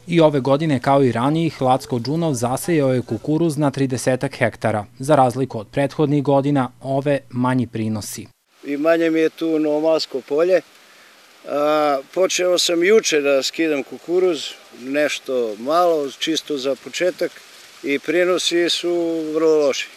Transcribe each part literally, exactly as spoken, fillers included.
I ove godine, kao i ranijih, Lacko Đunov zasejao je kukuruz na tridesetak hektara. Za razliku od prethodnih godina, ove manji prinosi. I manje mi je tu novomalsko polje. A, počeo sam juče da skidam kukuruz, nešto malo, čisto za početak, i prinosi su vrlo loši.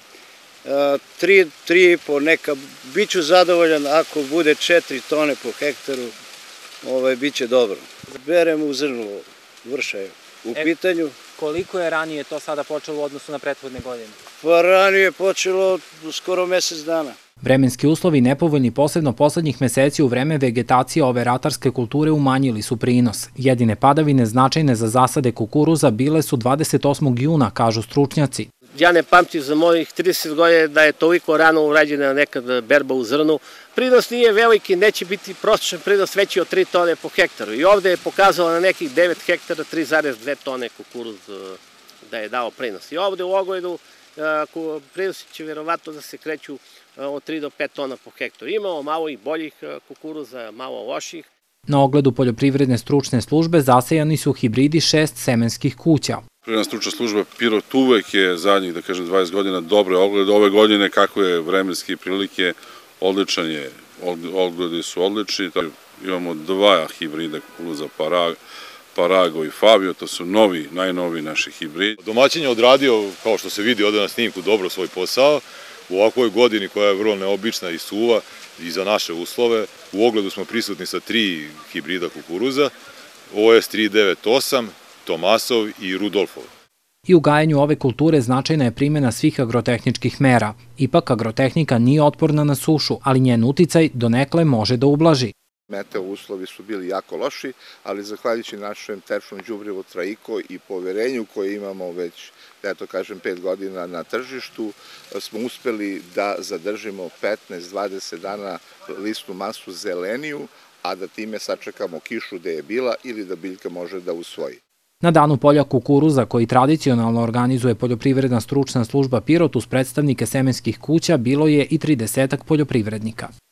A, tri, tri i po neka, bit ću zadovoljan ako bude četiri tone po hektaru, ovaj, bit će dobro. Berem u zrnu vršaju u e, pitanju. Koliko je ranije to sada počelo u odnosu na prethodne godine? Pa ranije je počelo skoro mesec dana. Vremenski uslovi nepovoljni, posebno poslednjih meseci u vreme vegetacije ove ratarske kulture, umanjili su prinos. Jedine padavine značajne za zasade kukuruza bile su dvadeset osmog juna, kažu stručnjaci. Ja ne pamtim za mojih trideset godina da je toliko rano urađena nekad berba u zrnu. Prinos nije veliki, neće biti prosječan prinos veći od tri tone po hektaru. I ovde je pokazalo na nekih devet hektara tri zarez dve tone kukuruz da je dao prinos. I ovde u Ogojdu prinosi će vjerovatno da se kreću od tri do pet tona po hektaru. Imamo malo i boljih kukuruza, malo loših. Na ogledu poljoprivredne stručne službe zasejani su hibridi šest semenskih kuća. Poljoprivredna stručna služba Pirot uvek je zadnjih, da kažem, dvadeset godina dobre oglede. Ove godine, kako je vremenske prilike, odličan je, ogledi su odlični. Imamo dva hibrida kukuruza, Parago i Fabio, to su novi, najnoviji naši hibridi. Domaćin je odradio, kao što se vidi ovde na snimku, dobro svoj posao. U ovakvoj godini koja je vrlo neobična i suva i za naše uslove, u ogledu smo prisutni sa tri hibrida kukuruza, O S tri devet osam, Tomasov i Rudolfov. I u gajenju ove kulture značajna je primjena svih agrotehničkih mera. Ipak agrotehnika nije otporna na sušu, ali njen uticaj donekle može da ublaži. Meteo uslovi su bili jako loši, ali zahvaljujući našem tečnom đubrivu Traiko i poverenju koje imamo već, da to kažem, pet godina na tržištu, smo uspeli da zadržimo petnaest do dvadeset dana listnu masu zeleniju, a da time sačekamo kišu gde je bila ili da biljka može da usvoji. Na danu polja kukuruza, koji tradicionalno organizuje poljoprivredna stručna služba Pirot uz predstavnike semenskih kuća, bilo je i tridesetak poljoprivrednika.